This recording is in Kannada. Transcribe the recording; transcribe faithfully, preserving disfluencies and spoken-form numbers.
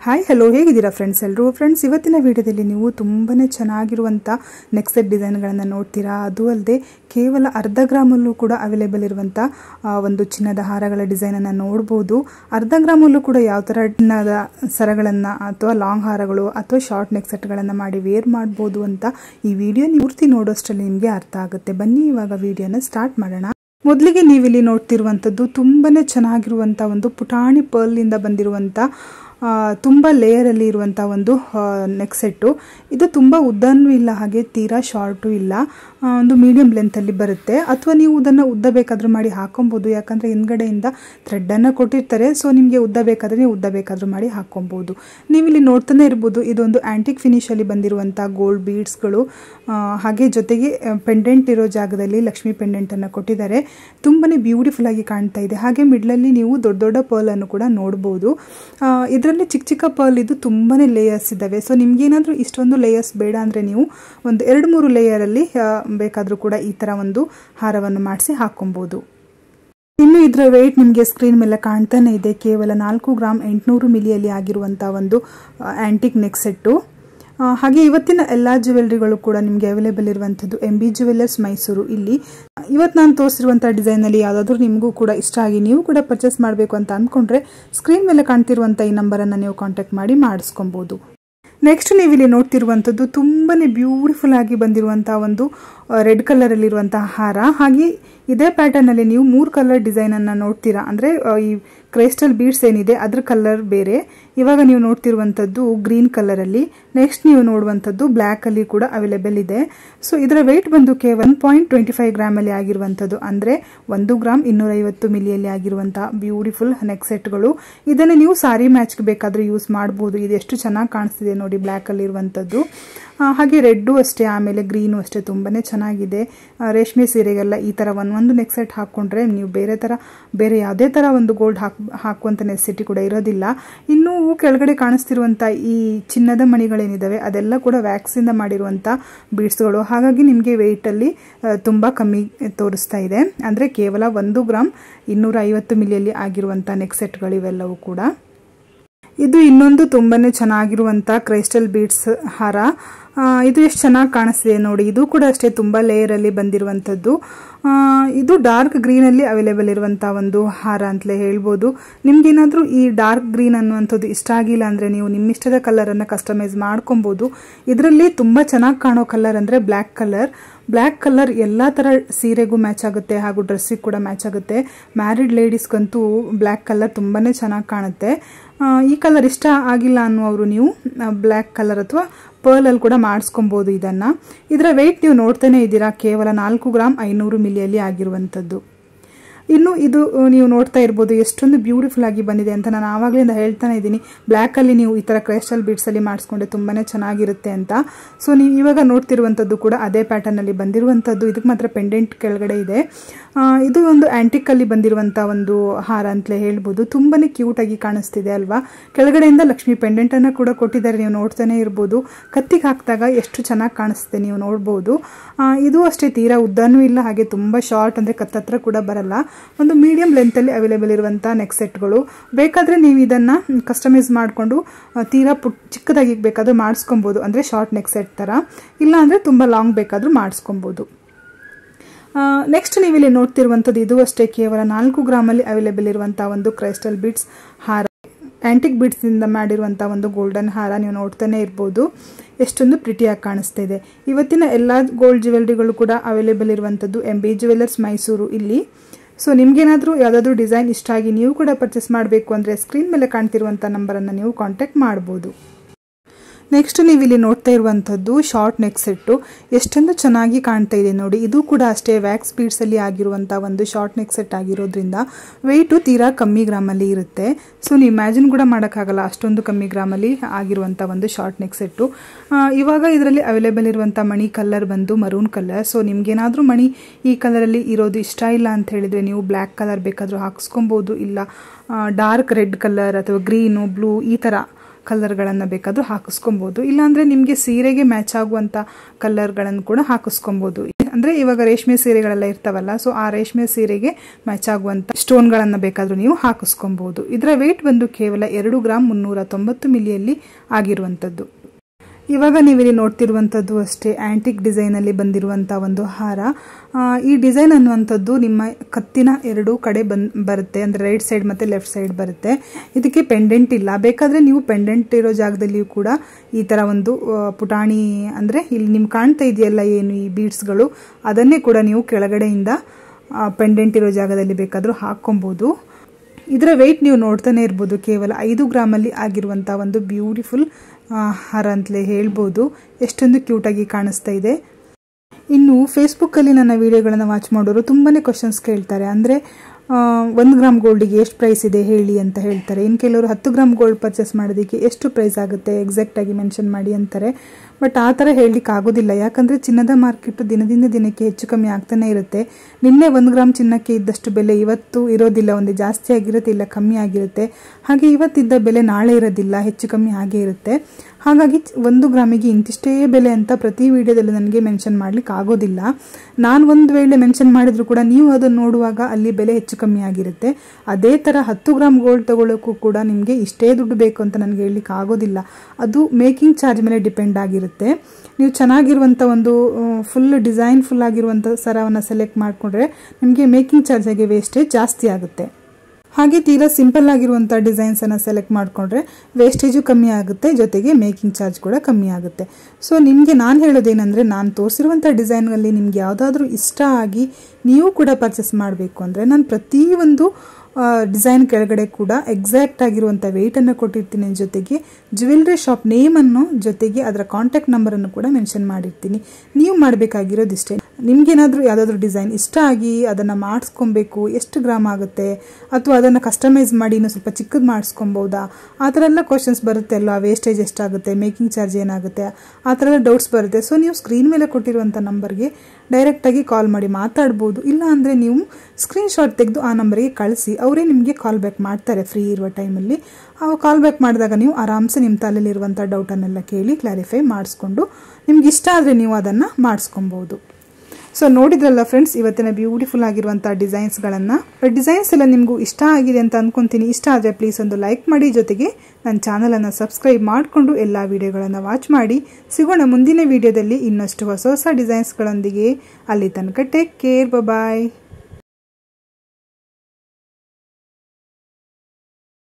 ಹಾಯ್ ಹಲೋ ಹೇಗಿದ್ದೀರಾ ಫ್ರೆಂಡ್ಸ್ ಎಲ್ಲರೂ ಫ್ರೆಂಡ್ಸ್ ಇವತ್ತಿನ ವಿಡಿಯೋದಲ್ಲಿ ನೀವು ತುಂಬಾನೇ ಚೆನ್ನಾಗಿರುವಂತ ನೆಕ್ ಸೆಟ್ ಡಿಸೈನ್ ಗಳನ್ನು ನೋಡ್ತೀರಾ ಅದು ಅಲ್ಲದೆ ಕೇವಲ ಅರ್ಧ ಗ್ರಾಮ್ ಅಲ್ಲೂ ಕೂಡ ಅವೈಲೇಬಲ್ ಇರುವಂತ ಒಂದು ಚಿನ್ನದ ಹಾರಗಳ ಡಿಸೈನ್ ಅನ್ನು ನೋಡಬಹುದು ಅರ್ಧ ಗ್ರಾಮ್ ಅಲ್ಲೂ ಕೂಡ ಯಾವ ತರ ಚಿನ್ನದ ಸರಗಳನ್ನು ಅಥವಾ ಲಾಂಗ್ ಹಾರಗಳು ಅಥವಾ ಶಾರ್ಟ್ ನೆಕ್ ಸೆಟ್ ಗಳನ್ನು ಮಾಡಿ ವೇರ್ ಮಾಡಬಹುದು ಅಂತ ಈ ವಿಡಿಯೋ ಪೂರ್ತಿ ನೋಡೋಷ್ಟರಲ್ಲಿ ನಿಮಗೆ ಅರ್ಥ ಆಗುತ್ತೆ ಬನ್ನಿ ಇವಾಗ ವಿಡಿಯೋನ ಸ್ಟಾರ್ಟ್ ಮಾಡೋಣ ಮೊದಲಿಗೆ ನೀವು ಇಲ್ಲಿ ನೋಡ್ತಿರುವಂತದ್ದು ತುಂಬಾನೇ ಚೆನ್ನಾಗಿರುವಂತ ಒಂದು ಪುಟಾಣಿ ಪರ್ಲ್ ಇಂದ ಬಂದಿರುವಂತ ತುಂಬಾ ಲೇಯರ್ ಅಲ್ಲಿ ಇರುವಂತ ಒಂದು ನೆಕ್ ಸೆಟ್ ಇದು ತುಂಬಾ ಉದ್ದನೂ ಇಲ್ಲ ಹಾಗೆ ತೀರಾ ಶಾರ್ಟ್ ಇಲ್ಲ ಒಂದು ಮೀಡಿಯಂ ಲೆಂತ್ ಅಲ್ಲಿ ಬರುತ್ತೆ ಅಥವಾ ನೀವು ಇದನ್ನ ಉದ್ದ ಬೇಕಾದರೂ ಮಾಡಿ ಹಾಕಬಹುದು ಯಾಕಂದ್ರೆ ಹಿಂಗಡೆಯಿಂದ ಥ್ರೆಡ್ ಅನ್ನು ಕೊಟ್ಟಿರ್ತಾರೆ ಸೋ ನಿಮಗೆ ಉದ್ದ ಬೇಕಾದ್ರೆ ನೀವು ಉದ್ದ ಬೇಕಾದರೂ ಮಾಡಿ ಹಾಕಬಹುದು ನೀವು ಇಲ್ಲಿ ನೋಡ್ತಾನೆ ಇರಬಹುದು ಇದೊಂದು ಆಂಟಿಕ್ ಫಿನಿಶ್ ಅಲ್ಲಿ ಬಂದಿರುವಂತ ಗೋಲ್ಡ್ ಬೀಡ್ಸ್ ಗಳು ಹಾಗೆ ಜೊತೆಗೆ ಪೆಂಡೆಂಟ್ ಇರೋ ಜಾಗದಲ್ಲಿ ಲಕ್ಷ್ಮಿ ಪೆಂಡೆಂಟ್ ಅನ್ನು ಕೊಟ್ಟಿದ್ದಾರೆ ತುಂಬಾನೇ ಬ್ಯೂಟಿಫುಲ್ ಆಗಿ ಕಾಣ್ತಾ ಇದೆ ಹಾಗೆ ಮಿಡ್ಲ್ ಅಲ್ಲಿ ನೀವು ದೊಡ್ಡ ದೊಡ್ಡ ಪರ್ಲ್ ಅನ್ನು ಕೂಡ ನೋಡಬಹುದು ಇದರಲ್ಲಿ ಚಿಕ್ಕ ಚಿಕ್ಕ ಪರ್ಲ್ ಇದು ತುಂಬಾನೇ ಲೇಯರ್ಸ್ ಇದಾವೆ ಸೋ ನಿಮಗೆ ಏನಾದರೂ ಇಷ್ಟೊಂದು ಲೇಯರ್ಸ್ ಬೇಡ ಅಂದ್ರೆ ನೀವು ಒಂದು ಎರಡು ಮೂರು ಲೇಯರ್ ಅಲ್ಲಿ ಬೇಕಾದರೂ ಕೂಡ ಈ ತರ ಒಂದು ಹಾರವನ್ನು ಮಾಡಿಸಿ ಹಾಕಬಹುದು ಇನ್ನು ಇದರ weight ನಿಮಗೆ ಸ್ಕ್ರೀನ್ ಮೇಲೆ ಕಾಣ್ತಾನೆ ಇದೆ ಕೇವಲ ನಾಲ್ಕು ಗ್ರಾಮ್ ಎಂಟುನೂರು ಮಿಲಿಯಲ್ಲಿ ಆಗಿರುವಂತ ಒಂದು ಆಂಟಿಕ್ ನೆಕ್ ಸೆಟ್ ಹಾಗೆ ಇವತ್ತಿನ ಎಲ್ಲಾ ಜ್ಯುವೆಲರಿಗಳು ಕೂಡ ನಿಮಗೆ ಅವೈಲೇಬಲ್ ಇರುವಂತದ್ದು ಎಂಬಿ ಜ್ಯುವೆಲರ್ಸ್ ಮೈಸೂರು ಇಲ್ಲಿ ಇವತ್ತು ನಾನು ತೋರಿಸಿರುವಂತ ಡಿಸೈನ್ ಅಲ್ಲಿ ಯಾವ್ದಾದರೂ ನಿಮಗೂ ಕೂಡ ಇಷ್ಟ ಆಗಿ ನೀವು ಕೂಡ ಪರ್ಚೇಸ್ ಮಾಡಬೇಕು ಅಂತ ಅನ್ಕೊಂಡ್ರೆ ಸ್ಕ್ರೀನ್ ಮೇಲೆ ಕಾಣ್ತಿರುವಂತ ಈ ನಂಬರ್ ಅನ್ನು ನೀವು ಕಾಂಟ್ಯಾಕ್ಟ್ ಮಾಡಿ ಮಾಡಿಸ್ಕೊಬಹುದು ನೆಕ್ಸ್ಟ್ ನೀವು ಇಲ್ಲಿ ನೋಡ್ತಿರುವಂತದ್ದು ತುಂಬಾನೇ ಬ್ಯೂಟಿಫುಲ್ ಆಗಿ ಬಂದಿರುವಂತ ಒಂದು ರೆಡ್ ಕಲರ್ ಅಲ್ಲಿ ಇರುವಂತ ಹಾರ ಹಾಗೆ ಇದೇ ಪ್ಯಾಟರ್ನ್ ಅಲ್ಲಿ ನೀವು ಮೂರು ಕಲರ್ ಡಿಸೈನ್ ಅನ್ನ ನೋಡ್ತೀರಾ ಅಂದ್ರೆ ಈ ಕ್ರೈಸ್ಟಲ್ ಬೀಡ್ಸ್ ಏನಿದೆ ಅದರ ಕಲರ್ ಬೇರೆ ಇವಾಗ ನೀವು ನೋಡ್ತಿರುವಂತದ್ದು ಗ್ರೀನ್ ಕಲರ್ ಅಲ್ಲಿ ನೆಕ್ಸ್ಟ್ ನೀವು ನೋಡುವಂತದ್ದು ಬ್ಲಾಕ್ ಅಲ್ಲಿ ಕೂಡ ಅವೈಲೇಬಲ್ ಇದೆ ಸೊ ಇದರ weight ಬಂದು ಕೇವಲ one point twenty five gram ಅಲ್ಲಿ ಆಗಿರುವಂತದ್ದು ಅಂದ್ರೆ ಒಂದು ಗ್ರಾಮ್ ಇನ್ನೂರ ಐವತ್ತು ಮಿಲಿಯಲ್ಲಿ ಆಗಿರುವಂತಹ ಬ್ಯೂಟಿಫುಲ್ ನೆಕ್ ಸೆಟ್ ಗಳು ಇದನ್ನ ನೀವು ಸಾರಿ ಮ್ಯಾಚ್ ಬೇಕಾದ್ರೆ ಯೂಸ್ ಮಾಡಬಹುದು ಇದು ಎಷ್ಟು ಚೆನ್ನಾಗಿ ಕಾಣಿಸ್ತಿದೆ ನೋಡಿ ಬ್ಲಾಕ್ ಅಲ್ಲಿ ಇರುವಂತದ್ದು ಹಾಗೆ ರೆಡ್ ಅಷ್ಟೇ ಆಮೇಲೆ ಗ್ರೀನ್ ಅಷ್ಟೇ ತುಂಬಾನೇ ಚೆನ್ನಾಗಿದೆ ರೇಷ್ಮೆ ಸೀರೆಗೆಲ್ಲ ಈ ತರ ಒಂದು ನೆಕ್ ಸೆಟ್ ಹಾಕೊಂಡ್ರೆ ನೀವು ಬೇರೆ ತರ ಬೇರೆ ಯಾವುದೇ ತರ ಒಂದು ಗೋಲ್ಡ್ ಹಾಕುವಂತ ನೆಸೆಸಿಟಿ ಕೂಡ ಇರೋದಿಲ್ಲ ಇನ್ನು ಕೆಳಗಡೆ ಕಾಣಿಸ್ತಿರುವಂತ ಈ ಚಿನ್ನದ ಮಣಿಗಳೇನಿದಾವೆ ಅದೆಲ್ಲ ಕೂಡ ವ್ಯಾಕ್ಸ್ ಇಂದ ಮಾಡಿರುವಂತ ಬೀಡ್ಸ್ ಗಳು ಹಾಗಾಗಿ ನಿಮಗೆ weight ಅಲ್ಲಿ ತುಂಬಾ ಕಮ್ಮಿ ತೋರಿಸ್ತಾ ಇದೆ ಅಂದ್ರೆ ಕೇವಲ ಒಂದು ಗ್ರಾಮ್ ಇನ್ನೂರ ಐವತ್ತು ಮಿಲಿಯಲ್ಲಿ ಆಗಿರುವಂತ ನೆಕ್ ಸೆಟ್ ಗಳು ಇವೆಲ್ಲವೂ ಕೂಡ ಇದು ಇನ್ನೊಂದು ತುಂಬಾನೇ ಚೆನ್ನಾಗಿರುವಂತ ಕ್ರೈಸ್ಟಲ್ ಬೀಡ್ಸ್ ಹಾರ ಇದು ಎಷ್ಟು ಚೆನ್ನಾಗಿ ಕಾಣಿಸ್ತಿದೆ ನೋಡಿ ಇದು ಕೂಡ ಅಷ್ಟೇ ತುಂಬಾ ಲೇಯರ್ ಅಲ್ಲಿ ಬಂದಿರುವಂತದ್ದು ಇದು ಡಾರ್ಕ್ ಗ್ರೀನ್ ಅಲ್ಲಿ ಅವೈಲೇಬಲ್ ಇರುವಂತ ಒಂದು ಹಾರ ಅಂತಲೇ ಹೇಳ್ಬೋದು ನಿಮ್ಗೆ ಏನಾದರೂ ಈ ಡಾರ್ಕ್ ಗ್ರೀನ್ ಅನ್ನುವಂಥದ್ದು ಇಷ್ಟ ಆಗಿಲ್ಲ ಅಂದ್ರೆ ನೀವು ನಿಮ್ಮ ಇಷ್ಟದ ಕಲರ್ ಅನ್ನ ಕಸ್ಟಮೈಸ್ ಮಾಡ್ಕೊಬಹುದು ಇದರಲ್ಲಿ ತುಂಬಾ ಚೆನ್ನಾಗಿ ಕಾಣೋ ಕಲರ್ ಅಂದ್ರೆ ಬ್ಲಾಕ್ ಕಲರ್ ಬ್ಲಾಕ್ ಕಲರ್ ಎಲ್ಲಾ ತರ ಸೀರೆಗೂ ಮ್ಯಾಚ್ ಆಗುತ್ತೆ ಹಾಗೂ ಡ್ರೆಸ್ಸಿಗೆ ಕೂಡ ಮ್ಯಾಚ್ ಆಗುತ್ತೆ ಮ್ಯಾರಿಡ್ ಲೇಡೀಸ್ಗಂತೂ ಬ್ಲಾಕ್ ಕಲರ್ ತುಂಬಾನೇ ಚೆನ್ನಾಗಿ ಕಾಣುತ್ತೆ ಈ ಕಲರ್ ಇಷ್ಟ ಆಗಿಲ್ಲ ಅನ್ನುವರು ನೀವು ಬ್ಲಾಕ್ ಕಲರ್ ಅಥವಾ ಪರ್ಲ್ ಅಲ್ಲಿ ಕೂಡ ಮಾಡಿಸ್ಕೊಬಹುದು ಇದನ್ನ ಇದರ weight ನೀವು ನೋಡ್ತಾನೆ ಇದ್ದೀರಾ ಕೇವಲ ನಾಲ್ಕು ಗ್ರಾಮ್ ಐನೂರು ಮಿಲಿಯಲ್ಲಿ ಆಗಿರುವಂತದ್ದು ಇನ್ನು ಇದು ನೀವು ನೋಡ್ತಾ ಇರಬಹುದು ಎಷ್ಟೊಂದು ಬ್ಯೂಟಿಫುಲ್ ಆಗಿ ಬಂದಿದೆ ಅಂತ ನಾನು ಆವಾಗಲಿಂದ ಹೇಳ್ತಾನೆ ಇದ್ದೀನಿ ಬ್ಲಾಕ್ ಅಲ್ಲಿ ನೀವು ಈ ತರ ಕ್ರೈಸ್ಟಲ್ ಬೀಡ್ಸ್ ಅಲ್ಲಿ ಮಾಡಿಸ್ಕೊಂಡ್ರೆ ತುಂಬಾನೇ ಚೆನ್ನಾಗಿರುತ್ತೆ ಅಂತ ಸೊ ನೀವು ಇವಾಗ ನೋಡ್ತಿರುವಂತದ್ದು ಕೂಡ ಅದೇ ಪ್ಯಾಟರ್ನ್ ಅಲ್ಲಿ ಬಂದಿರುವಂತದ್ದು ಇದಕ್ಕೆ ಮಾತ್ರ ಪೆಂಡೆಂಟ್ ಕೆಳಗಡೆ ಇದೆ ಇದು ಒಂದು ಆಂಟಿಕ್ ಅಲ್ಲಿ ಬಂದಿರುವಂತ ಒಂದು ಹಾರ ಅಂತಲೇ ಹೇಳ್ಬೋದು ತುಂಬಾನೇ ಕ್ಯೂಟ್ ಆಗಿ ಕಾಣಿಸ್ತಿದೆ ಅಲ್ವಾ ಕೆಳಗಡೆಯಿಂದ ಲಕ್ಷ್ಮಿ ಪೆಂಡೆಂಟ್ ಅನ್ನ ಕೂಡ ಕೊಟ್ಟಿದ್ದಾರೆ ನೀವು ನೋಡ್ತಾನೆ ಇರಬಹುದು ಕತ್ತಿಗೆ ಹಾಕಿದಾಗ ಎಷ್ಟು ಚೆನ್ನಾಗಿ ಕಾಣಿಸುತ್ತೆ ನೀವು ನೋಡಬಹುದು ಇದು ಅಷ್ಟೇ ತೀರಾ ಉದ್ದನೂ ಇಲ್ಲ ಹಾಗೆ ತುಂಬಾ ಶಾರ್ಟ್ ಅಂದ್ರೆ ಕತ್ತತ್ರ ಕೂಡ ಬರಲ್ಲ ಒಂದು ಮೀಡಿಯಂ ಲೆಂತ್ ಅಲ್ಲಿ ಅವೈಲೇಬಲ್ ಇರುವಂತ ನೆಕ್ ಸೆಟ್ ಗಳು ಬೇಕಾದ್ರೆ ನೀವು ಇದನ್ನ ಕಸ್ಟಮೈಸ್ ಮಾಡಿಕೊಂಡು ತೀರಾ ಚಿಕ್ಕದಾಗಿ ಬೇಕಾದ್ರೂ ಮಾಡಿಸ್ಕೊಬಹುದು ಅಂದ್ರೆ ಶಾರ್ಟ್ ನೆಕ್ ಸೆಟ್ ತರ ಇಲ್ಲ ಅಂದ್ರೆ ತುಂಬಾ ಲಾಂಗ್ ಬೇಕಾದ್ರೂ ಮಾಡಿಸ್ಕೊಬಹುದು ನೆಕ್ಸ್ಟ್ ನೀವು ಇಲ್ಲಿ ನೋಡ್ತಿರುವಂತದ್ದು ಇದು ಅಷ್ಟೇ ಕೇವಲ ನಾಲ್ಕು ಗ್ರಾಮ್ ಅಲ್ಲಿ ಅವೈಲೇಬಲ್ ಇರುವಂತಹ ಒಂದು ಕ್ರೈಸ್ಟಲ್ ಬೀಡ್ಸ್ ಹಾರ ಆಂಟಿಕ್ ಬೀಡ್ಸ್ ಇಂದ ಮಾಡಿರುವಂತಹ ಒಂದು ಗೋಲ್ಡನ್ ಹಾರ ನೀವು ನೋಡ್ತಾನೆ ಇರಬಹುದು ಎಷ್ಟೊಂದು ಪ್ರಿಟಿಯಾಗಿ ಕಾಣಿಸ್ತಾ ಇದೆ ಇವತ್ತಿನ ಎಲ್ಲಾ ಗೋಲ್ಡ್ ಜ್ಯುವೆಲರಿಗಳು ಕೂಡ ಅವೈಲೇಬಲ್ ಇರುವಂತದ್ದು ಎಂಬಿ ಜ್ಯುವೆಲರ್ಸ್ ಮೈಸೂರು ಇಲ್ಲಿ ಸೊ ನಿಮ್ಗೇನಾದರೂ ಯಾವುದಾದ್ರೂ ಡಿಸೈನ್ ಇಷ್ಟ ಆಗಿ ನೀವು ಕೂಡ ಪರ್ಚೇಸ್ ಮಾಡಬೇಕು ಅಂದ್ರೆ ಸ್ಕ್ರೀನ್ ಮೇಲೆ ಕಾಣ್ತಿರುವಂತ ನಂಬರ್ ಅನ್ನು ನೀವು ಕಾಂಟ್ಯಾಕ್ಟ್ ಮಾಡಬಹುದು ನೆಕ್ಸ್ಟ್ ನೀವು ಇಲ್ಲಿ ನೋಡ್ತಾ ಇರುವಂತದ್ದು ಶಾರ್ಟ್ ನೆಕ್ ಸೆಟ್ ಎಷ್ಟೊಂದು ಚೆನ್ನಾಗಿ ಕಾಣ್ತಾ ಇದೆ ನೋಡಿ ಇದು ಕೂಡ ಅಷ್ಟೇ ವ್ಯಾಕ್ಸ್ ಬೀಡ್ಸ್ ಅಲ್ಲಿ ಆಗಿರುವಂತ ಒಂದು ಶಾರ್ಟ್ ನೆಕ್ ಸೆಟ್ ಆಗಿರೋದ್ರಿಂದ weight ತೀರಾ ಕಮ್ಮಿ ಗ್ರಾಮ್ ಅಲ್ಲಿ ಇರುತ್ತೆ ಸೊ ನೀವು ಇಮ್ಯಾಜಿನ್ ಕೂಡ ಮಾಡೋಕ್ಕಾಗಲ್ಲ ಅಷ್ಟೊಂದು ಕಮ್ಮಿ ಗ್ರಾಮ್ ಅಲ್ಲಿ ಆಗಿರುವಂತ ಒಂದು ಶಾರ್ಟ್ ನೆಕ್ ಸೆಟ್ ಇವಾಗ ಇದರಲ್ಲಿ ಅವೈಲೇಬಲ್ ಇರುವಂತ ಮಣಿ ಕಲರ್ ಬಂದು ಮರೂನ್ ಕಲರ್ ಸೊ ನಿಮ್ಗೇನಾದ್ರೂ ಮಣಿ ಈ ಕಲರ್ ಅಲ್ಲಿ ಇರೋದು ಇಷ್ಟ ಇಲ್ಲ ಅಂತ ಹೇಳಿದ್ರೆ ನೀವು ಬ್ಲಾಕ್ ಕಲರ್ ಬೇಕಾದ್ರೂ ಹಾಕಿಸ್ಕೊಬಹುದು ಇಲ್ಲ ಡಾರ್ಕ್ ರೆಡ್ ಕಲರ್ ಅಥವಾ ಗ್ರೀನು ಬ್ಲೂ ಈ ತರ ಕಲರ್ ಗಳನ್ನು ಬೇಕಾದ್ರೂ ಹಾಕಿಸ್ಕೊಬಹುದು ಇಲ್ಲ ಅಂದ್ರೆ ನಿಮಗೆ ಸೀರೆಗೆ ಮ್ಯಾಚ್ ಆಗುವಂತ ಕಲರ್ ಗಳನ್ನು ಕೂಡ ಹಾಕಿಸ್ಕೊಬಹುದು ಅಂದರೆ ಇವಾಗ ರೇಷ್ಮೆ ಸೀರೆಗಳೆಲ್ಲ ಇರ್ತಾವಲ್ಲ, ಸೊ ಆ ರೇಷ್ಮೆ ಸೀರೆಗೆ ಮ್ಯಾಚ್ ಆಗುವಂಥ ಸ್ಟೋನ್ಗಳನ್ನು ಬೇಕಾದರೂ ನೀವು ಹಾಕಿಸ್ಕೊಬಹುದು. ಇದರ ವೆಯ್ಟ್ ಬಂದು ಕೇವಲ ಎರಡು ಗ್ರಾಮ್ ಮುನ್ನೂರ ತೊಂಬತ್ತು ಮಿಲಿಯಲ್ಲಿ ಆಗಿರುವಂಥದ್ದು. ಇವಾಗ ನೀವಿಲ್ಲಿ ನೋಡ್ತಿರುವಂಥದ್ದು ಅಷ್ಟೇ ಆ್ಯಂಟಿಕ್ ಡಿಸೈನಲ್ಲಿ ಬಂದಿರುವಂಥ ಒಂದು ಹಾರ. ಈ ಡಿಸೈನ್ ಅನ್ನುವಂಥದ್ದು ನಿಮ್ಮ ಕತ್ತಿನ ಎರಡು ಕಡೆ ಬಂದ್ ಬರುತ್ತೆ, ಅಂದರೆ ರೈಟ್ ಸೈಡ್ ಮತ್ತು ಲೆಫ್ಟ್ ಸೈಡ್ ಬರುತ್ತೆ. ಇದಕ್ಕೆ ಪೆಂಡೆಂಟ್ ಇಲ್ಲ. ಬೇಕಾದರೆ ನೀವು ಪೆಂಡೆಂಟ್ ಇರೋ ಜಾಗದಲ್ಲಿಯೂ ಕೂಡ ಈ ಥರ ಒಂದು ಪುಟಾಣಿ, ಅಂದರೆ ಇಲ್ಲಿ ನಿಮ್ಗೆ ಕಾಣ್ತಾ ಇದೆಯಲ್ಲ ಏನು ಈ ಬೀಡ್ಸ್ಗಳು, ಅದನ್ನೇ ಕೂಡ ನೀವು ಕೆಳಗಡೆಯಿಂದ ಪೆಂಡೆಂಟ್ ಇರೋ ಜಾಗದಲ್ಲಿ ಬೇಕಾದರೂ ಹಾಕ್ಕೊಬೋದು. ಇದರ ವೆಯ್ಟ್ ನೀವು ನೋಡ್ತಾನೆ ಇರ್ಬೋದು, ಕೇವಲ ಐದು ಗ್ರಾಮಲ್ಲಿ ಆಗಿರುವಂಥ ಒಂದು ಬ್ಯೂಟಿಫುಲ್ ಹಾರ ಅಂತಲೇ ಹೇಳ್ಬೋದು. ಎಷ್ಟೊಂದು ಕ್ಯೂಟಾಗಿ ಕಾಣಿಸ್ತಾ ಇದೆ. ಇನ್ನು ಫೇಸ್ಬುಕ್ಕಲ್ಲಿ ನನ್ನ ವಿಡಿಯೋಗಳನ್ನು ವಾಚ್ ಮಾಡೋರು ತುಂಬಾ ಕ್ವಶನ್ಸ್ ಕೇಳ್ತಾರೆ. ಅಂದರೆ ಒಂದು ಗ್ರಾಮ್ ಗೋಲ್ಡಿಗೆ ಎಷ್ಟು ಪ್ರೈಸ್ ಇದೆ ಹೇಳಿ ಅಂತ ಹೇಳ್ತಾರೆ. ಇನ್ನು ಕೆಲವರು ಹತ್ತು ಗ್ರಾಮ್ ಗೋಲ್ಡ್ ಪರ್ಚೇಸ್ ಮಾಡೋದಕ್ಕೆ ಎಷ್ಟು ಪ್ರೈಸ್ ಆಗುತ್ತೆ ಎಕ್ಸಾಕ್ಟಾಗಿ ಮೆನ್ಷನ್ ಮಾಡಿ ಅಂತಾರೆ. ಬಟ್ ಆ ಥರ ಹೇಳಲಿಕ್ಕೆ ಆಗೋದಿಲ್ಲ, ಯಾಕಂದರೆ ಚಿನ್ನದ ಮಾರ್ಕೆಟ್ ದಿನದಿಂದ ದಿನಕ್ಕೆ ಹೆಚ್ಚು ಕಮ್ಮಿ ಆಗ್ತಾನೆ ಇರುತ್ತೆ. ನಿನ್ನೆ ಒಂದು ಗ್ರಾಮ್ ಚಿನ್ನಕ್ಕೆ ಇದ್ದಷ್ಟು ಬೆಲೆ ಇವತ್ತು ಇರೋದಿಲ್ಲ, ಒಂದು ಜಾಸ್ತಿ ಆಗಿರುತ್ತೆ ಇಲ್ಲ ಕಮ್ಮಿ ಆಗಿರುತ್ತೆ. ಹಾಗೆ ಇವತ್ತಿದ್ದ ಬೆಲೆ ನಾಳೆ ಇರೋದಿಲ್ಲ, ಹೆಚ್ಚು ಕಮ್ಮಿ ಆಗೇ ಇರುತ್ತೆ. ಹಾಗಾಗಿ ಒಂದು ಗ್ರಾಮಿಗೆ ಇಂತಿಷ್ಟೇ ಬೆಲೆ ಅಂತ ಪ್ರತಿ ವಿಡಿಯೋದಲ್ಲಿ ನನಗೆ ಮೆನ್ಷನ್ ಮಾಡಲಿಕ್ಕೆ ಆಗೋದಿಲ್ಲ. ನಾನು ಒಂದು ವೇಳೆ ಮೆನ್ಷನ್ ಮಾಡಿದ್ರು ಕೂಡ ನೀವು ಅದನ್ನು ನೋಡುವಾಗ ಅಲ್ಲಿ ಬೆಲೆ ಹೆಚ್ಚು ಕಮ್ಮಿ ಆಗಿರುತ್ತೆ. ಅದೇ ಥರ ಹತ್ತು ಗ್ರಾಮ್ ಗೋಲ್ಡ್ ತಗೊಳ್ಳೋಕ್ಕೂ ಕೂಡ ನಿಮಗೆ ಇಷ್ಟೇ ದುಡ್ಡು ಬೇಕು ಅಂತ ನನಗೆ ಹೇಳಲಿಕ್ಕೆ ಆಗೋದಿಲ್ಲ. ಅದು ಮೇಕಿಂಗ್ ಚಾರ್ಜ್ ಮೇಲೆ ಡಿಪೆಂಡ್ ಆಗಿರುತ್ತೆ. ನೀವು ಚೆನ್ನಾಗಿರುವಂಥ ಒಂದು ಫುಲ್ ಡಿಸೈನ್ ಫುಲ್ ಆಗಿರುವಂಥ ಸರವನ್ನು ಸೆಲೆಕ್ಟ್ ಮಾಡಿಕೊಂಡ್ರೆ ನಿಮಗೆ ಮೇಕಿಂಗ್ ಚಾರ್ಜ್ ಆಗಿ ವೇಸ್ಟೇಜ್ ಜಾಸ್ತಿ ಆಗುತ್ತೆ. ಹಾಗೆ ತೀರಾ ಸಿಂಪಲ್ ಆಗಿರುವಂಥ ಡಿಸೈನ್ಸನ್ನು ಸೆಲೆಕ್ಟ್ ಮಾಡಿಕೊಂಡ್ರೆ ವೇಸ್ಟೇಜು ಕಮ್ಮಿ ಆಗುತ್ತೆ, ಜೊತೆಗೆ ಮೇಕಿಂಗ್ ಚಾರ್ಜ್ ಕೂಡ ಕಮ್ಮಿ ಆಗುತ್ತೆ. ಸೊ ನಿಮಗೆ ನಾನು ಹೇಳೋದೇನೆಂದರೆ, ನಾನು ತೋರಿಸಿರುವಂಥ ಡಿಸೈನ್ಗಳಲ್ಲಿ ನಿಮ್ಗೆ ಯಾವುದಾದ್ರೂ ಇಷ್ಟ ಆಗಿ ನೀವು ಕೂಡ ಪರ್ಚೇಸ್ ಮಾಡಬೇಕು ಅಂದರೆ ನಾನು ಪ್ರತಿಯೊಂದು ಡಿಸೈನ್ ಕೆಳಗಡೆ ಕೂಡ ಎಕ್ಸಾಕ್ಟ್ ಆಗಿರುವಂಥ ವೆಯ್ಟನ್ನು ಕೊಟ್ಟಿರ್ತೀನಿ, ಜೊತೆಗೆ ಜ್ಯುವೆಲ್ರಿ ಶಾಪ್ ನೇಮನ್ನು ಜೊತೆಗೆ ಅದರ ಕಾಂಟ್ಯಾಕ್ಟ್ ನಂಬರನ್ನು ಕೂಡ ಮೆನ್ಷನ್ ಮಾಡಿರ್ತೀನಿ. ನೀವು ಮಾಡಬೇಕಾಗಿರೋದಿಷ್ಟೇ, ನಿಮ್ಗೇನಾದರೂ ಯಾವುದಾದ್ರೂ ಡಿಸೈನ್ ಇಷ್ಟ ಆಗಿ ಅದನ್ನು ಮಾಡಿಸ್ಕೊಬೇಕು, ಎಷ್ಟು ಗ್ರಾಮ್ ಆಗುತ್ತೆ, ಅಥವಾ ಅದನ್ನು ಕಸ್ಟಮೈಸ್ ಮಾಡಿ ಇನ್ನೂ ಸ್ವಲ್ಪ ಚಿಕ್ಕದು ಮಾಡಿಸ್ಕೊಬೋದಾ, ಆ ಥರ ಎಲ್ಲ ಕ್ವಶನ್ಸ್ ಬರುತ್ತೆ ಅಲ್ವಾ. ವೇಸ್ಟೇಜ್ ಎಷ್ಟಾಗುತ್ತೆ, ಮೇಕಿಂಗ್ ಚಾರ್ಜ್ ಏನಾಗುತ್ತೆ, ಆ ಥರ ಎಲ್ಲ ಡೌಟ್ಸ್ ಬರುತ್ತೆ. ಸೊ ನೀವು ಸ್ಕ್ರೀನ್ ಮೇಲೆ ಕೊಟ್ಟಿರುವಂಥ ನಂಬರ್ಗೆ ಡೈರೆಕ್ಟಾಗಿ ಕಾಲ್ ಮಾಡಿ ಮಾತಾಡ್ಬೋದು. ಇಲ್ಲ ಅಂದರೆ ನೀವು ಸ್ಕ್ರೀನ್ಶಾಟ್ ತೆಗೆದು ಆ ನಂಬರಿಗೆ ಕಳಿಸಿ, ಅವರೇ ನಿಮಗೆ ಕಾಲ್ ಬ್ಯಾಕ್ ಮಾಡ್ತಾರೆ ಫ್ರೀ ಇರುವ ಟೈಮಲ್ಲಿ. ಆ ಕಾಲ್ ಬ್ಯಾಕ್ ಮಾಡಿದಾಗ ನೀವು ಆರಾಮ್ಸೆ ನಿಮ್ಮ ತಲೆಯಲ್ಲಿರುವಂಥ ಡೌಟನ್ನೆಲ್ಲ ಕೇಳಿ ಕ್ಲಾರಿಫೈ ಮಾಡಿಸ್ಕೊಂಡು ನಿಮ್ಗೆ ಇಷ್ಟ ಆದರೆ ನೀವು ಅದನ್ನು ಮಾಡಿಸ್ಕೊಬೋದು. ಸೊ ನೋಡಿದ್ರಲ್ಲ ಫ್ರೆಂಡ್ಸ್, ಇವತ್ತಿನ ಬ್ಯೂಟಿಫುಲ್ ಆಗಿರುವಂಥ ಡಿಸೈನ್ಸ್ಗಳನ್ನು. ಡಿಸೈನ್ಸ್ ಎಲ್ಲ ನಿಮಗೂ ಇಷ್ಟ ಆಗಿದೆ ಅಂತ ಅಂದ್ಕೊತೀನಿ. ಇಷ್ಟ ಆದರೆ ಪ್ಲೀಸ್ ಒಂದು ಲೈಕ್ ಮಾಡಿ, ಜೊತೆಗೆ ನನ್ನ ಚಾನಲನ್ನು ಸಬ್ಸ್ಕ್ರೈಬ್ ಮಾಡಿಕೊಂಡು ಎಲ್ಲ ವಿಡಿಯೋಗಳನ್ನು ವಾಚ್ ಮಾಡಿ. ಸಿಗೋಣ ಮುಂದಿನ ವಿಡಿಯೋದಲ್ಲಿ ಇನ್ನಷ್ಟು ಹೊಸ ಹೊಸ ಡಿಸೈನ್ಸ್ಗಳೊಂದಿಗೆ. ಅಲ್ಲಿ ತನಕ ಟೇಕ್ ಕೇರ್, ಬಾಯ್.